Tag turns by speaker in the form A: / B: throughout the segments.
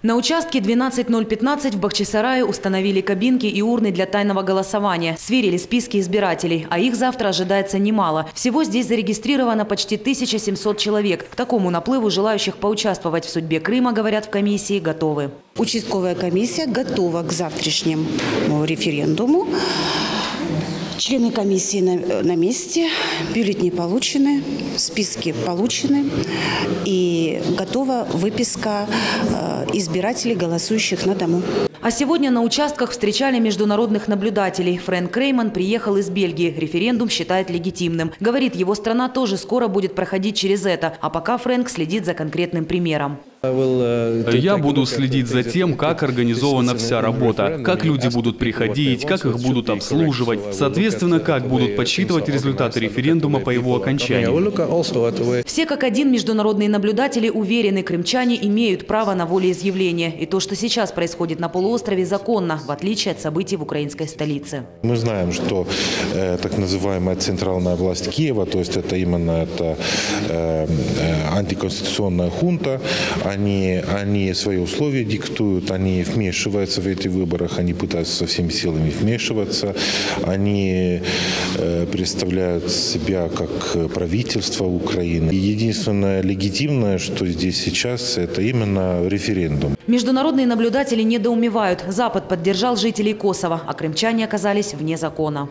A: На участке 12015 в Бахчисарае установили кабинки и урны для тайного голосования. Сверили списки избирателей, а их завтра ожидается немало. Всего здесь зарегистрировано почти 1700 человек. К такому наплыву желающих поучаствовать в судьбе Крыма, говорят в комиссии, готовы.
B: Участковая комиссия готова к завтрашнему референдуму. Члены комиссии на месте, бюллетени получены, списки получены и готова выписка избирателей, голосующих на дому.
A: А сегодня на участках встречали международных наблюдателей. Фрэнк Крейман приехал из Бельгии. Референдум считает легитимным. Говорит, его страна тоже скоро будет проходить через это. А пока Фрэнк следит за конкретным примером.
C: Я буду следить за тем, как организована вся работа, как люди будут приходить, как их будут обслуживать, соответственно, как будут подсчитывать результаты референдума по его окончании.
A: Все как один международные наблюдатели уверены, крымчане имеют право на волеизъявление. И то, что сейчас происходит на полуострове, законно, в отличие от событий в украинской столице.
D: Мы знаем, что так называемая центральная власть Киева, то есть это именно антиконституционная хунта, они свои условия диктуют, они вмешиваются в эти выборы, они пытаются со всеми силами вмешиваться, они представляют себя как правительство Украины. И единственное легитимное, что здесь сейчас, это именно референдум.
A: Международные наблюдатели недоумевают. Запад поддержал жителей Косово, а крымчане оказались вне закона.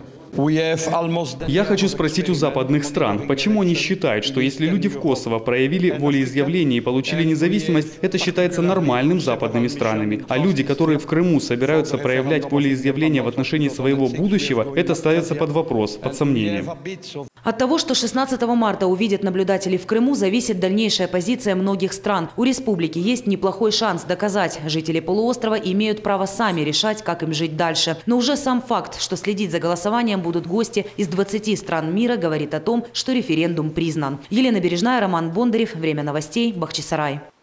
C: Я хочу спросить у западных стран, почему они считают, что если люди в Косово проявили волеизъявление и получили независимость, это считается нормальным западными странами, а люди, которые в Крыму собираются проявлять волеизъявление в отношении своего будущего, это ставится под вопрос, под сомнение.
A: От того, что 16 марта увидят наблюдателей в Крыму, зависит дальнейшая позиция многих стран. У республики есть неплохой шанс доказать, жители полуострова имеют право сами решать, как им жить дальше. Но уже сам факт, что следить за голосованием будут гости из 20 стран мира, говорит о том, что референдум признан. Елена Бережная, Роман Бондарев. Время новостей. Бахчисарай.